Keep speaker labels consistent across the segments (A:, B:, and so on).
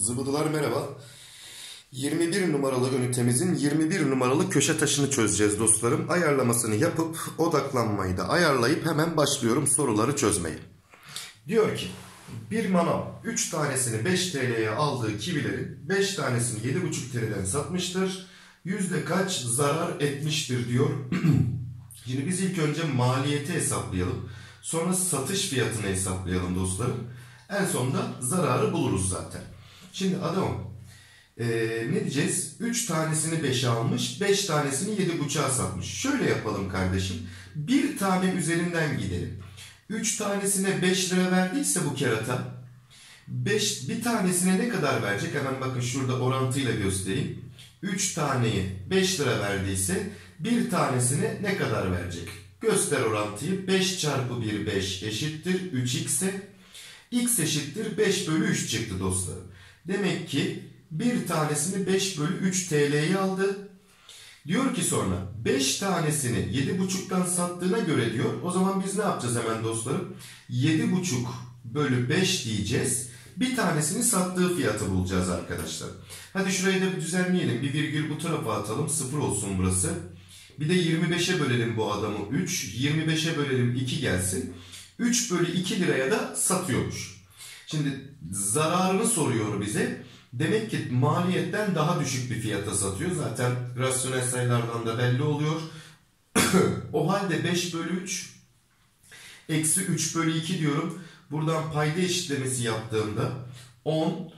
A: Zıbıdılar merhaba. 21 numaralı ünitemizin 21 numaralı köşe taşını çözeceğiz dostlarım. Ayarlamasını yapıp odaklanmayı da ayarlayıp hemen başlıyorum soruları çözmeye. Diyor ki bir manav 3 tanesini 5 TL'ye aldığı kivilerin 5 tanesini 7,5 TL'den satmıştır. Yüzde kaç zarar etmiştir diyor. Şimdi biz ilk önce maliyeti hesaplayalım. Sonra satış fiyatını hesaplayalım dostlarım. En sonunda zararı buluruz zaten. Şimdi adamım ne diyeceğiz? 3 tanesini 5'e almış, 5 tanesini 7,5'a satmış. Şöyle yapalım kardeşim. Bir tane üzerinden gidelim. 3 tanesine 5 lira verdiyse bu kerata, bir tanesine ne kadar verecek? Hemen bakın şurada orantıyla göstereyim. 3 taneyi 5 lira verdiyse bir tanesine ne kadar verecek? Göster orantıyı. 5 çarpı 1 5 eşittir 3x'e. X eşittir 5 bölü 3 çıktı dostlarım. Demek ki bir tanesini 5 bölü 3 TL'ye aldı. Diyor ki sonra 5 tanesini 7,5'tan sattığına göre diyor. O zaman biz ne yapacağız hemen dostlarım? 7,5 bölü 5 diyeceğiz. Bir tanesini sattığı fiyatı bulacağız arkadaşlar. Hadi şurayı da bir düzenleyelim. Bir virgül bu tarafa atalım. 0 olsun burası. Bir de 25'e bölelim bu adamı 3. 25'e bölelim 2 gelsin. 3 bölü 2 liraya da satıyormuş. Şimdi zararını soruyor bize. Demek ki maliyetten daha düşük bir fiyata satıyor. Zaten rasyonel sayılardan da belli oluyor. O halde 5 bölü 3 eksi 3 bölü 2 diyorum. Buradan payda eşitlemesi yaptığımda 10,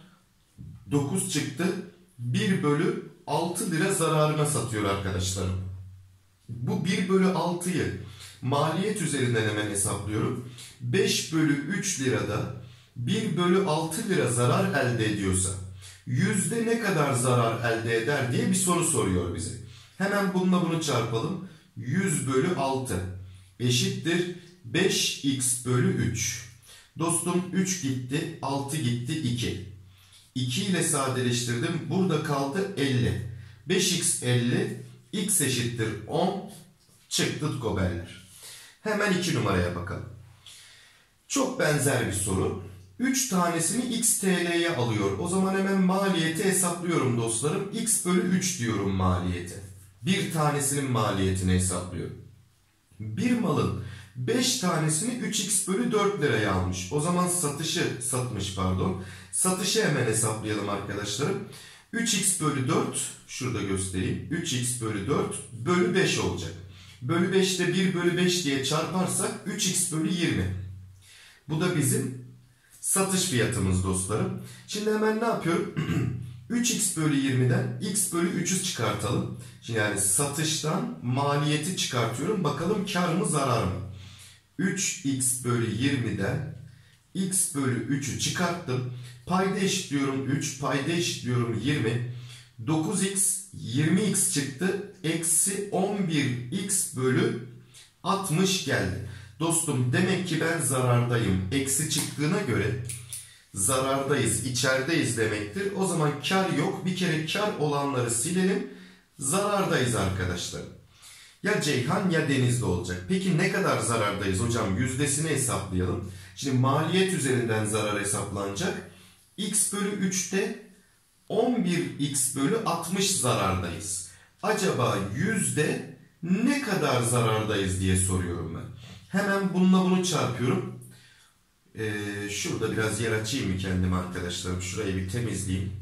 A: 9 çıktı. 1 bölü 6 lira zararına satıyor arkadaşlarım. Bu 1 bölü 6'yı maliyet üzerinden hemen hesaplıyorum. 5 bölü 3 lirada 1 bölü 6 lira zarar elde ediyorsa yüzde ne kadar zarar elde eder diye bir soru soruyor bize. Hemen bununla bunu çarpalım. 100 bölü 6 eşittir 5x bölü 3. Dostum 3 gitti, 6 gitti, 2. 2 ile sadeleştirdim. Burada kaldı 50. 5x 50, x eşittir 10 çıktı goberler. Hemen 2 numaraya bakalım. Çok benzer bir soru. 3 tanesini x TL'ye alıyor. O zaman hemen maliyeti hesaplıyorum dostlarım. X bölü 3 diyorum maliyete. Bir tanesinin maliyetini hesaplıyorum. Bir malın 5 tanesini 3x bölü 4 liraya almış. O zaman satışı hemen hesaplayalım arkadaşlarım. 3x bölü 4 şurada göstereyim. 3x bölü 4 bölü 5 olacak. Bölü 5'te 1 bölü 5 diye çarparsak 3x bölü 20. Bu da bizim satış fiyatımız dostlarım. Şimdi hemen ne yapıyorum? 3x bölü 20'den x bölü 3'ü çıkartalım. Şimdi yani satıştan maliyeti çıkartıyorum. Bakalım kar mı zarar mı? 3x bölü 20'den x bölü 3'ü çıkarttım. Payda eşitliyorum 3, payda eşitliyorum 20. 9x 20x çıktı. Eksi 11x bölü 60 geldi. Dostum demek ki ben zarardayım. Eksi çıktığına göre zarardayız, içerideyiz demektir. O zaman kar yok. Bir kere kar olanları silelim. Zarardayız arkadaşlar. Ya Ceyhan ya Denizli olacak. Peki ne kadar zarardayız hocam? Yüzdesini hesaplayalım. Şimdi maliyet üzerinden zarar hesaplanacak. X bölü 3'te 11x bölü 60 zarardayız. Acaba yüzde ne kadar zarardayız diye soruyorum ben. Hemen bununla bunu çarpıyorum. Şurada biraz yer açayım mı kendime arkadaşlarım? Şurayı bir temizleyeyim.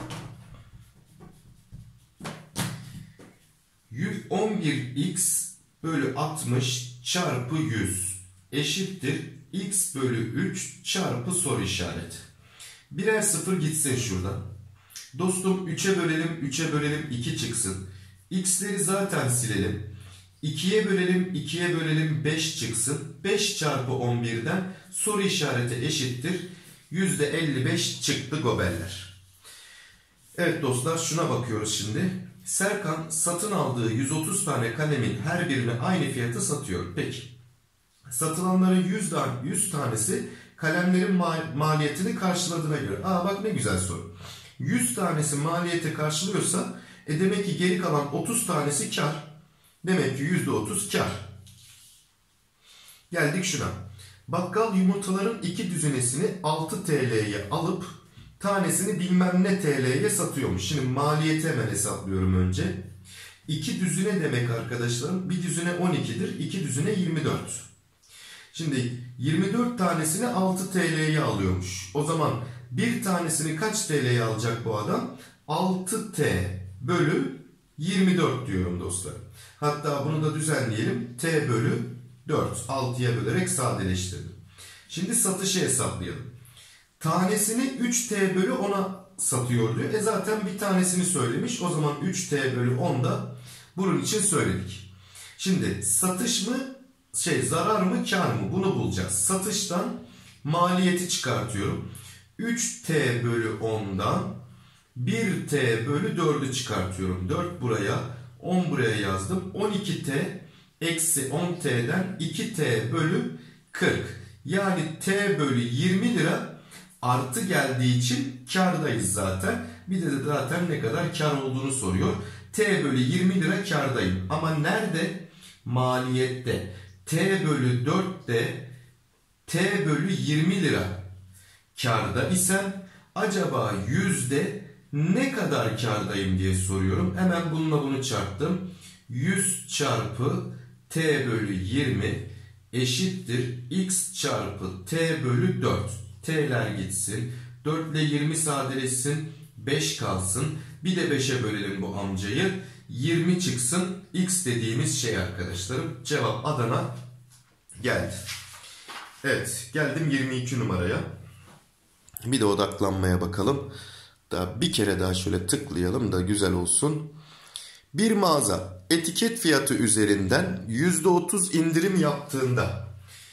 A: 11x bölü 60 çarpı 100 eşittir x bölü 3 çarpı soru işareti. Birer sıfır gitsin şuradan. Dostum 3'e bölelim, 3'e bölelim 2 çıksın. X'leri zaten silelim. 2'ye bölelim, 2'ye bölelim 5 çıksın. 5 çarpı 11'den soru işareti eşittir. %55 çıktı gobeller. Evet dostlar şuna bakıyoruz şimdi. Serkan satın aldığı 130 tane kalemin her birini aynı fiyata satıyor. Peki. Satılanların 100 tanesi kalemlerin maliyetini karşıladığına göre. Bak ne güzel soru. 100 tanesi maliyeti karşılıyorsa demek ki geri kalan 30 tanesi kar. Demek ki %30 kar. Geldik şuna. Bakkal yumurtaların 2 düzinesini 6 TL'ye alıp tanesini bilmem ne TL'ye satıyormuş. Şimdi maliyeti hemen hesaplıyorum önce. 2 düzine demek arkadaşlarım. Bir düzine 12'dir. 2 düzine 24. Şimdi 24 tanesini 6 TL'ye alıyormuş. O zaman bir tanesini kaç TL'ye alacak bu adam? 6T bölü 24 diyorum dostlar. Hatta bunu da düzenleyelim. T bölü 4. 6'ya bölerek sadeleştirdim. Şimdi satışı hesaplayalım. Tanesini 3T bölü 10'a satıyor diyor. Zaten bir tanesini söylemiş. O zaman 3T bölü 10 da bunun için söyledik. Şimdi satış mı zarar mı kar mı bunu bulacağız. Satıştan maliyeti çıkartıyorum. 3T bölü 10'dan 1T bölü 4'ü çıkartıyorum. 4 buraya 10 buraya yazdım. 12T eksi 10T'den 2T bölü 40. Yani T bölü 20 lira artı geldiği için kârdayız zaten. Bir de zaten ne kadar kar olduğunu soruyor. T bölü 20 lira kârdayım. Ama nerede? Maliyette. T bölü 4'te T bölü 20 lira kârda isem acaba yüzde ne kadar kârdayım diye soruyorum. Hemen bununla bunu çarptım. 100 çarpı T bölü 20 eşittir x çarpı T bölü 4. T'ler gitsin. 4 ile 20 sadeleşsin. 5 kalsın. Bir de 5'e bölelim bu amcayı. 20 çıksın. X dediğimiz şey arkadaşlarım. Cevap Adana geldi. Evet, geldim 22 numaraya. Bir de odaklanmaya bakalım. Daha bir kere daha şöyle tıklayalım da güzel olsun. Bir mağaza etiket fiyatı üzerinden %30 indirim yaptığında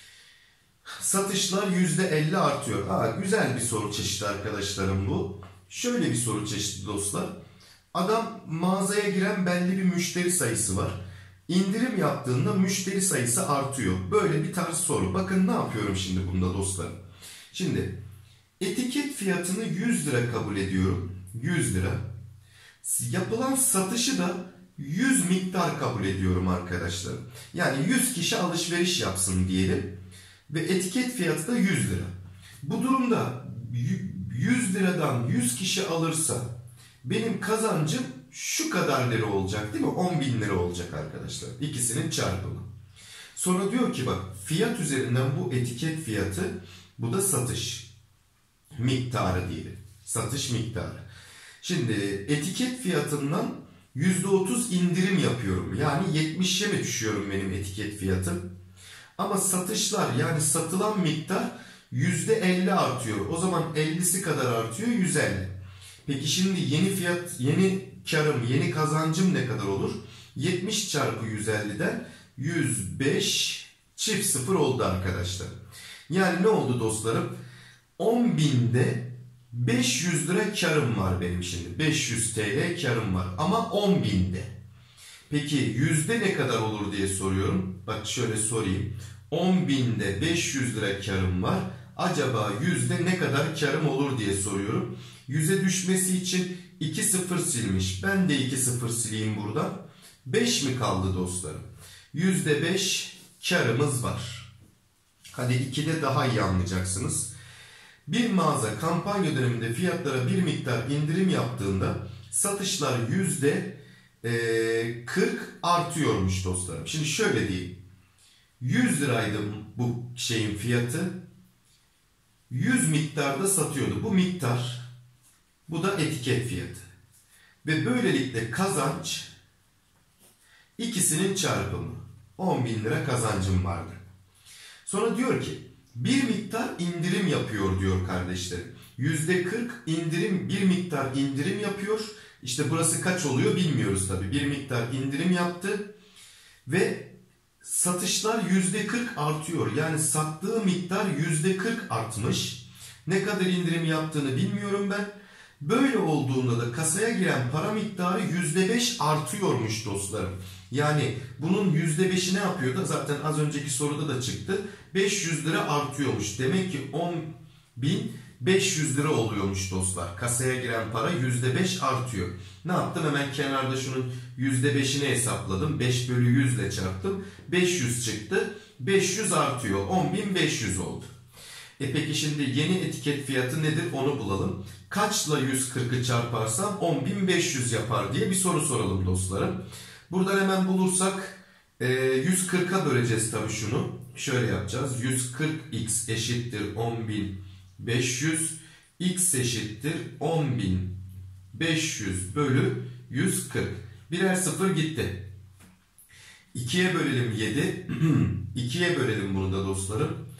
A: satışlar %50 artıyor. Güzel bir soru çeşidi arkadaşlarım bu. Şöyle bir soru çeşidi dostlar. Adam mağazaya giren belli bir müşteri sayısı var. İndirim yaptığında müşteri sayısı artıyor. Böyle bir tarz soru. Bakın ne yapıyorum şimdi bunda dostlar. Şimdi etiket fiyatını 100 lira kabul ediyorum. 100 lira. Yapılan satışı da 100 miktar kabul ediyorum arkadaşlar. Yani 100 kişi alışveriş yapsın diyelim. Ve etiket fiyatı da 100 lira. Bu durumda 100 liradan 100 kişi alırsa benim kazancım şu kadar lira olacak değil mi? 10.000 lira olacak arkadaşlar. İkisinin çarpımı. Sonra diyor ki bak fiyat üzerinden bu etiket fiyatı, bu da satış miktarı diyelim. Satış miktarı. Şimdi etiket fiyatından %30 indirim yapıyorum. Yani 70'e mi düşüyorum benim etiket fiyatım? Ama satışlar yani satılan miktar %50 artıyor. O zaman 50'si kadar artıyor 150. Peki şimdi yeni fiyat, yeni karım, yeni kazancım ne kadar olur? 70 çarpı 150'den 105 çift sıfır oldu arkadaşlar. Yani ne oldu dostlarım? 10.000'de 500 lira karım var benim şimdi. 500 TL karım var ama 10.000'de. Peki yüzde ne kadar olur diye soruyorum. Bak şöyle sorayım. 10.000'de 500 lira karım var. Acaba yüzde ne kadar karım olur diye soruyorum. Yüze düşmesi için 2 sıfır silmiş. Ben de 2 sıfır sileyim burada. 5 mi kaldı dostlarım? %5 karımız var. Hadi 2'de daha iyi anlayacaksınız. Bir mağaza kampanya döneminde fiyatlara bir miktar indirim yaptığında satışlar %40 artıyormuş dostlarım. Şimdi şöyle diyeyim. 100 liraydı bu şeyin fiyatı. 100 miktarda satıyordu. Bu miktar, bu da etiket fiyatı. Ve böylelikle kazanç ikisinin çarpımı. 10.000 lira kazancım vardı. Sonra diyor ki bir miktar indirim yapıyor diyor kardeşlerim. %40 indirim, bir miktar indirim yapıyor. İşte burası kaç oluyor bilmiyoruz tabii. Bir miktar indirim yaptı ve satışlar %40 artıyor. Yani sattığı miktar %40 artmış. Ne kadar indirim yaptığını bilmiyorum ben. Böyle olduğunda da kasaya giren para miktarı %5 artıyormuş dostlarım. Yani bunun %5'i ne yapıyordu? Zaten az önceki soruda da çıktı. 500 lira artıyormuş. Demek ki 10.500 lira oluyormuş dostlar. Kasaya giren para %5 artıyor. Ne yaptım? Hemen kenarda şunun %5'ini hesapladım. 5 bölü 100 ile çarptım. 500 çıktı. 500 artıyor. 10.500 oldu. Peki şimdi yeni etiket fiyatı nedir onu bulalım. Kaçla 140'ı çarparsam 10.500 yapar diye bir soru soralım dostlarım. Buradan hemen bulursak 140'a böleceğiz tabii şunu. Şöyle yapacağız. 140x eşittir 10.500. X eşittir 10.500 bölü 140. Birer sıfır gitti. 2'ye bölelim 7. 2'ye bölelim bunu da dostlarım.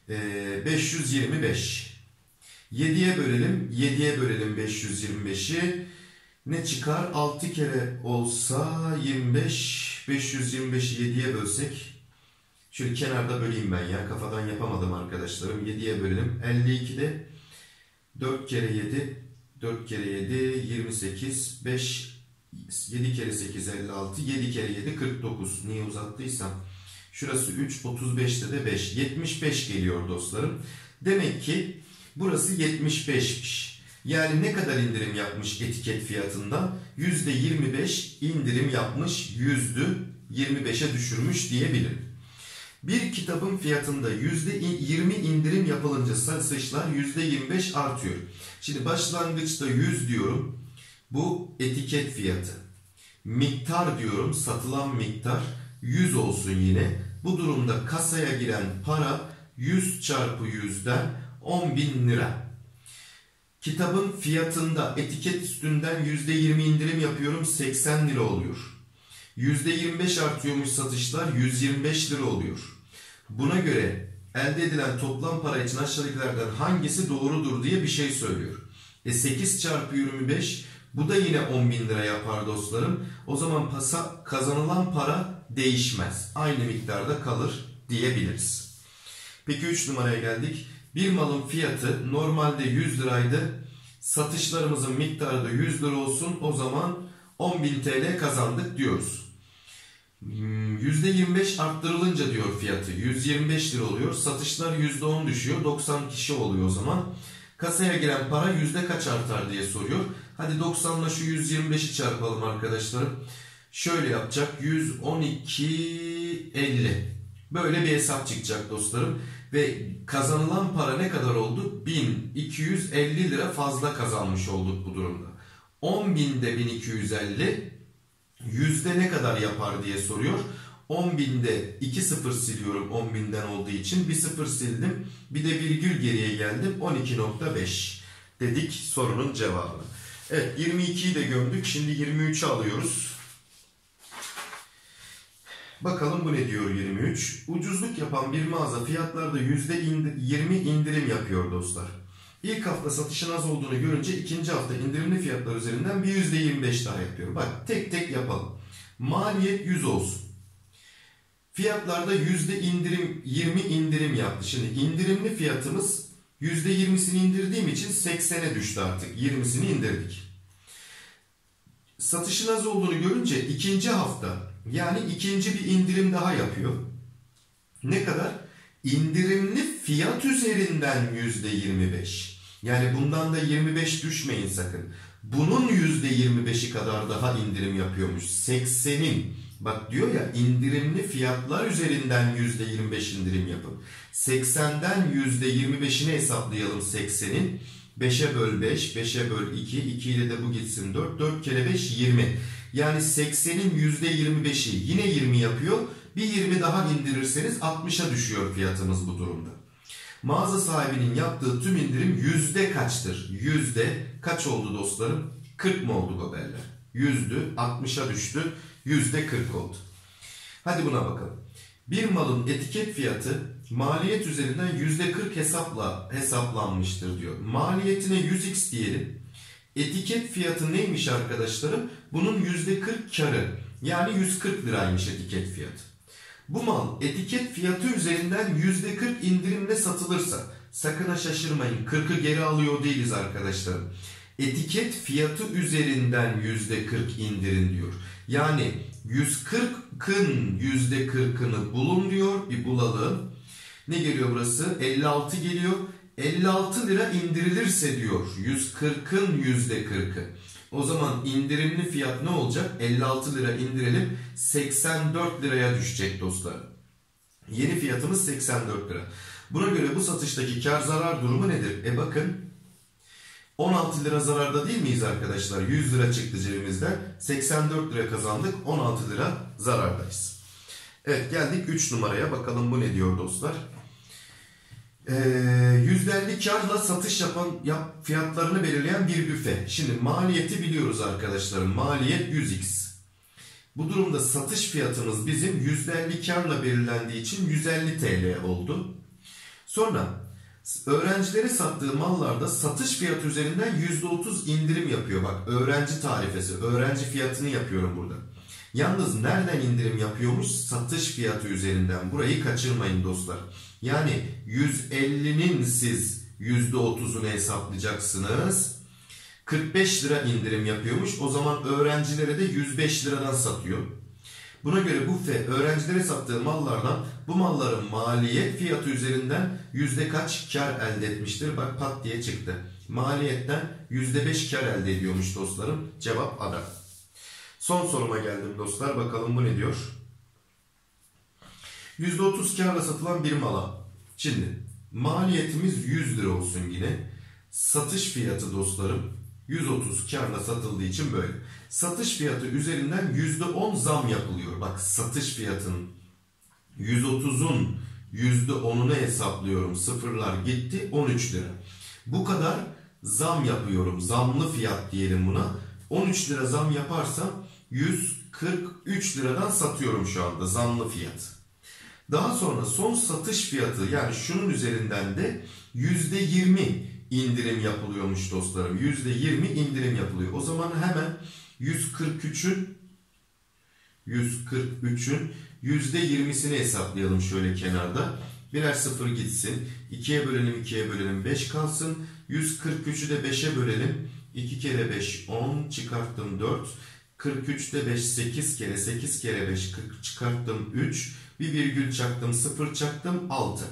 A: 525. 7'ye bölelim. 7'ye bölelim 525'i. Ne çıkar? 6 kere olsa 25. 525'i 7'ye bölsek. Şöyle kenarda böleyim ben ya. Kafadan yapamadım arkadaşlarım. 7'ye bölelim. 52'de 4 kere 7. 4 kere 7 28. 5 7 kere 8 56. 7 kere 7 49. Niye uzattıysam. Şurası 3, 35'te de 5. 75 geliyor dostlarım. Demek ki burası 75'miş. Yani ne kadar indirim yapmış etiket fiyatında? %25 indirim yapmış, %25'e düşürmüş diyebilirim. Bir kitabın fiyatında %20 indirim yapılınca satışlar %25 artıyor. Şimdi başlangıçta 100 diyorum. Bu etiket fiyatı. Miktar diyorum, satılan miktar 100 olsun yine. Bu durumda kasaya giren para 100 çarpı 100'den 10.000 lira. Kitabın fiyatında etiket üstünden %20 indirim yapıyorum, 80 lira oluyor. %25 artıyormuş satışlar, 125 lira oluyor. Buna göre elde edilen toplam para için aşağıdakilerden hangisi doğrudur diye bir şey söylüyor. 8 çarpı 25 bu da yine 10.000 lira yapar dostlarım. O zaman kazanılan para değişmez. Aynı miktarda kalır diyebiliriz. Peki 3 numaraya geldik. Bir malın fiyatı normalde 100 liraydı. Satışlarımızın miktarı da 100 lira olsun. O zaman 10.000 TL kazandık diyoruz. %25 arttırılınca diyor fiyatı 125 lira oluyor. Satışlar %10 düşüyor. 90 kişi oluyor o zaman. Kasaya giren para yüzde kaç artar diye soruyor. Hadi 90'la şu 125'i çarpalım arkadaşlarım. Şöyle yapacak. 112.50. Böyle bir hesap çıkacak dostlarım. Ve kazanılan para ne kadar oldu? 1250 lira fazla kazanmış olduk bu durumda. 10.000'de 1250 yüzde ne kadar yapar diye soruyor. 10.000'de 2 sıfır siliyorum 10.000'den olduğu için. Bir sıfır sildim. Bir de virgül geriye geldim. 12.5 dedik sorunun cevabı. Evet 22'yi de gömdük. Şimdi 23'ü alıyoruz. Bakalım bu ne diyor 23. Ucuzluk yapan bir mağaza fiyatlarda %20 indirim yapıyor dostlar. İlk hafta satışın az olduğunu görünce ikinci hafta indirimli fiyatlar üzerinden bir %25 daha yapıyor. Bak tek tek yapalım. Maliyet 100 olsun. Fiyatlarda %20 indirim yaptı. Şimdi indirimli fiyatımız %20'sini indirdiğim için 80'e düştü artık. 20'sini indirdik. Satışın az olduğunu görünce ikinci hafta yani ikinci bir indirim daha yapıyor. Ne kadar? İndirimli fiyat üzerinden %25. Yani bundan da 25 düşmeyin sakın. Bunun %25'i kadar daha indirim yapıyormuş. 80'in bak diyor ya indirimli fiyatlar üzerinden %25 indirim yapın. 80'den %25'ini hesaplayalım 80'in. 5'e böl 5, 5'e böl 2, 2 ile de bu gitsin 4, 4 kere 5 20. Yani 80'in %25'i yine 20 yapıyor. Bir 20 daha indirirseniz 60'a düşüyor fiyatımız bu durumda. Mağaza sahibinin yaptığı tüm indirim yüzde kaçtır? Yüzde kaç oldu dostlarım? 40 mı oldu goberler? Yüzdü, 60'a düştü, yüzde 40 oldu. Hadi buna bakalım. Bir malın etiket fiyatı maliyet üzerinden %40 hesaplanmıştır diyor. Maliyetine 100x diyelim. Etiket fiyatı neymiş arkadaşlarım? Bunun %40 karı. Yani 140 liraymış etiket fiyatı. Bu mal etiket fiyatı üzerinden %40 indirimle satılırsa sakın ha şaşırmayın. 40'ı geri alıyor değiliz arkadaşlarım. Etiket fiyatı üzerinden %40 indirin diyor. Yani 140'ın %40'ını bulun diyor. Bir bulalım. Ne geliyor burası? 56 geliyor. 56 lira indirilirse diyor 140'ın %40'ı. O zaman indirimli fiyat ne olacak? 56 lira indirelim. 84 liraya düşecek dostlar. Yeni fiyatımız 84 lira. Buna göre bu satıştaki kar zarar durumu nedir? Bakın 16 lira zararda değil miyiz arkadaşlar? 100 lira çıktı cebimizden. 84 lira kazandık. 16 lira zarardayız. Evet, geldik 3 numaraya. Bakalım bu ne diyor dostlar? %50 karla satış yapan fiyatlarını belirleyen bir büfe. Şimdi maliyeti biliyoruz arkadaşlarım. Maliyet 100x. Bu durumda satış fiyatımız bizim %50 karla belirlendiği için 150 TL oldu. Sonra öğrencilere sattığı mallarda satış fiyatı üzerinden %30 indirim yapıyor. Bak, öğrenci tarifesi, öğrenci fiyatını yapıyorum burada. Yalnız nereden indirim yapıyormuş? Satış fiyatı üzerinden. Burayı kaçırmayın dostlar. Yani 150'nin siz %30'unu hesaplayacaksınız. 45 lira indirim yapıyormuş. O zaman öğrencilere de 105 liradan satıyor. Buna göre büfe öğrencilere sattığı mallardan bu malların maliyet fiyatı üzerinden yüzde kaç kar elde etmiştir? Bak, pat diye çıktı. Maliyetten %5 kar elde ediyormuş dostlarım. Cevap Adana. Son soruma geldim dostlar. Bakalım bu ne diyor? %30 karla satılan bir mala. Şimdi maliyetimiz 100 lira olsun yine. Satış fiyatı dostlarım 130 karla satıldığı için böyle. Satış fiyatı üzerinden %10 zam yapılıyor. Bak, satış fiyatının 130'un %10'unu hesaplıyorum. Sıfırlar gitti, 13 lira. Bu kadar zam yapıyorum. Zamlı fiyat diyelim buna. 13 lira zam yaparsam 143 liradan satıyorum şu anda zamlı fiyat. Daha sonra son satış fiyatı, yani şunun üzerinden de %20 indirim yapılıyormuş dostlarım. %20 indirim yapılıyor. O zaman hemen 143'ün %20'sini hesaplayalım şöyle kenarda. Birer sıfır gitsin. 2'ye bölelim, 2'ye bölelim, 5 kalsın. 143'ü de 5'e bölelim. 2 kere 5 10, çıkarttım 4. 43'te 5 8 kere, 8 kere 5 40, çıkarttım 3. Bir virgül çaktım, 0 çaktım 6.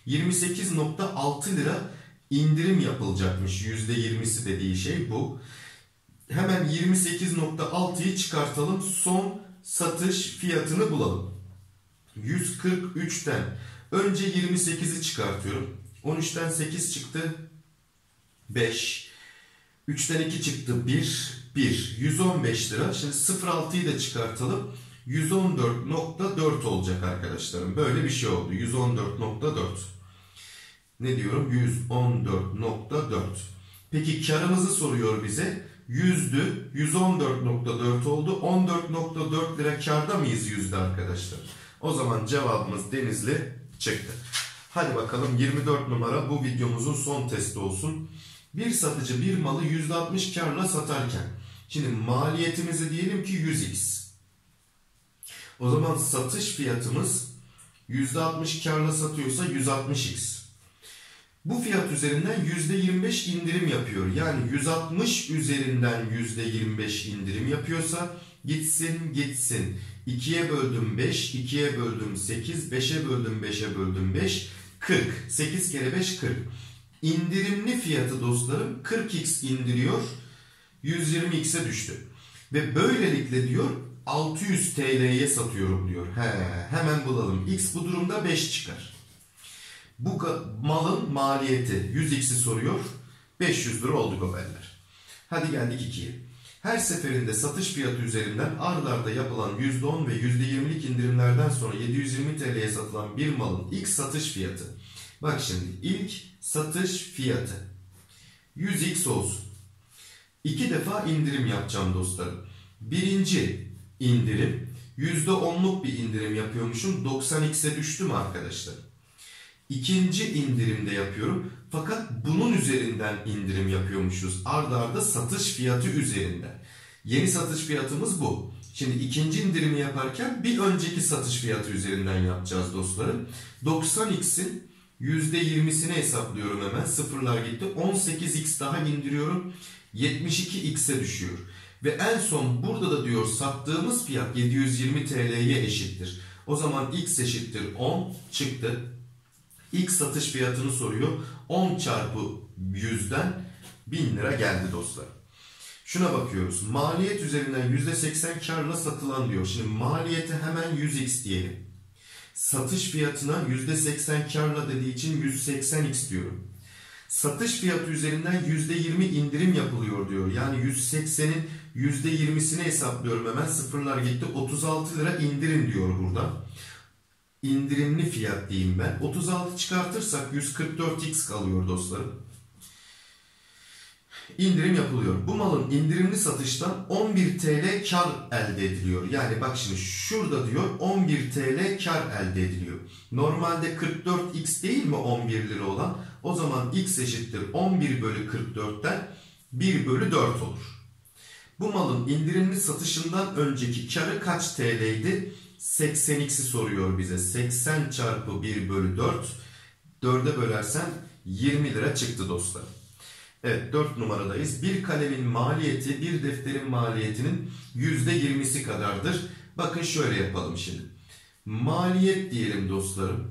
A: 28.6 lira indirim yapılacakmış. %20'si dediği şey bu. Hemen 28.6'yı çıkartalım. Son satış fiyatını bulalım. 143'ten önce 28'i çıkartıyorum. 13'ten 8 çıktı 5. 3'ten 2 çıktı 1. 115 lira. Şimdi 0.6'yı da çıkartalım. 114.4 olacak arkadaşlarım. Böyle bir şey oldu. 114.4. Ne diyorum? 114.4. Peki karımızı soruyor bize. Yüzdü. 114.4 oldu. 14.4 lira karda mıyız yüzde arkadaşlar? O zaman cevabımız Denizli çıktı. Hadi bakalım 24 numara bu videomuzun son testi olsun. Bir satıcı bir malı %60 karla satarken. Şimdi maliyetimizi diyelim ki 100x. O zaman satış fiyatımız %60 karla satıyorsa 160x. Bu fiyat üzerinden %25 indirim yapıyor. Yani 160 üzerinden %25 indirim yapıyorsa gitsin. 2'ye böldüm 5, 2'ye böldüm 8, 5'e böldüm 5'e böldüm 5, 40. 8 kere 5 40. İndirimli fiyatı dostlarım 40x indiriyor. 120x'e düştü. Ve böylelikle diyor 600 TL'ye satıyorum diyor. Hemen bulalım. X bu durumda 5 çıkar. Bu malın maliyeti 100x'i soruyor. 500 lira oldu gobeller. Hadi geldik 2'ye. Her seferinde satış fiyatı üzerinden ard arda yapılan %10 ve %20'lik indirimlerden sonra 720 TL'ye satılan bir malın ilk satış fiyatı. Bak şimdi ilk satış fiyatı 100x olsun. 2 defa indirim yapacağım dostlarım. Birinci indirim %10'luk bir indirim yapıyormuşum. 90x'e düştü mü arkadaşlar? İkinci indirimde yapıyorum. Fakat bunun üzerinden indirim yapıyormuşuz. Arda arda satış fiyatı üzerinden. Yeni satış fiyatımız bu. Şimdi ikinci indirimi yaparken bir önceki satış fiyatı üzerinden yapacağız dostlarım. 90x'in %20'sini hesaplıyorum hemen. Sıfırlar gitti. 18x daha indiriyorum. 72x'e düşüyor. Ve en son burada da diyor sattığımız fiyat 720 TL'ye eşittir. O zaman x eşittir 10 çıktı. İlk satış fiyatını soruyor. 10 çarpı 100'den 1000 lira geldi dostlar. Şuna bakıyoruz. Maliyet üzerinden %80 karla satılan diyor. Şimdi maliyeti hemen 100x diyelim. Satış fiyatına %80 karla dediği için 180x diyorum. Satış fiyatı üzerinden %20 indirim yapılıyor diyor. Yani 180'in %20'sini hesaplıyorum hemen. Sıfırlar gitti. 36 lira indirim diyor burada. İndirimli fiyat diyeyim ben. 36 çıkartırsak 144x kalıyor dostlarım. İndirim yapılıyor. Bu malın indirimli satıştan 11 TL kar elde ediliyor. Yani bak şimdi şurada diyor 11 TL kar elde ediliyor. Normalde 44x değil mi 11 lira olan? O zaman x eşittir 11 bölü 44'ten 1 bölü 4 olur. Bu malın indirimli satışından önceki karı kaç TL'ydi? 80x'i soruyor bize. 80 çarpı 1 bölü 4. 4'e bölersen 20 lira çıktı dostlar. Evet, 4 numaradayız. Bir kalemin maliyeti bir defterin maliyetinin %20'si kadardır. Bakın şöyle yapalım şimdi. Maliyet diyelim dostlarım.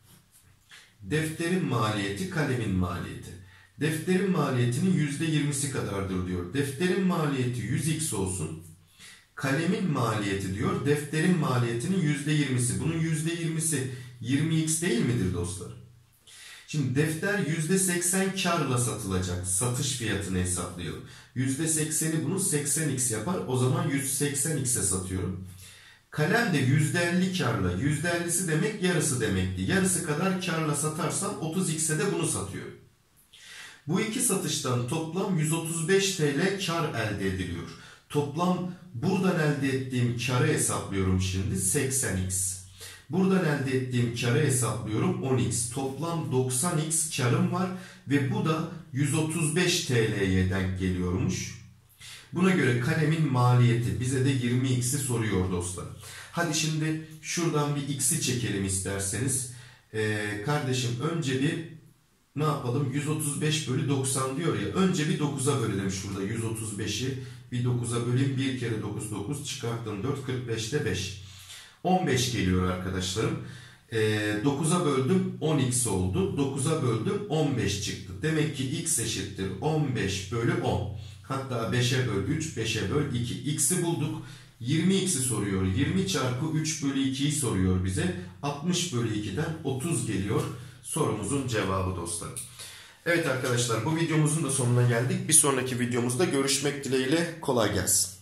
A: Defterin maliyeti kalemin maliyeti. Defterin maliyetinin %20'si kadardır diyor. Defterin maliyeti 100x olsun. Kalemin maliyeti diyor. Defterin maliyetinin %20'si. Bunun %20'si 20x değil midir dostlar? Şimdi defter %80 karla satılacak. Satış fiyatını hesaplayalım. %80'i bunun 80x yapar. O zaman 180x'e satıyorum. Kalem de %50 karla. %50'si demek yarısı demekti. Yarısı kadar karla satarsam 30x'e de bunu satıyorum. Bu iki satıştan toplam 135 TL kar elde ediliyor. Toplam buradan elde ettiğim karı hesaplıyorum şimdi 80x. Buradan elde ettiğim karı hesaplıyorum 10x. Toplam 90x karım var ve bu da 135 TL'ye denk geliyormuş. Buna göre kalemin maliyeti bize de 20x'i soruyor dostlar. Hadi şimdi şuradan bir x'i çekelim isterseniz. Kardeşim önce bir ne yapalım? 135 bölü 90 diyor ya. Önce bir 9'a bölelim şurada 135'i. Bir 9'a böleyim. 1 kere 9 9 çıkarttım 4 45'te 5. 15 geliyor arkadaşlarım. 9'a böldüm 10x oldu. 9'a böldüm 15 çıktı. Demek ki x eşittir 15 bölü 10. Hatta 5'e böl 3, 5'e böl 2. X'i bulduk. 20x'i soruyor. 20 çarpı 3 bölü 2'yi soruyor bize. 60 bölü 2'den 30 geliyor. Sorumuzun cevabı dostlar. Evet arkadaşlar, bu videomuzun da sonuna geldik. Bir sonraki videomuzda görüşmek dileğiyle, kolay gelsin.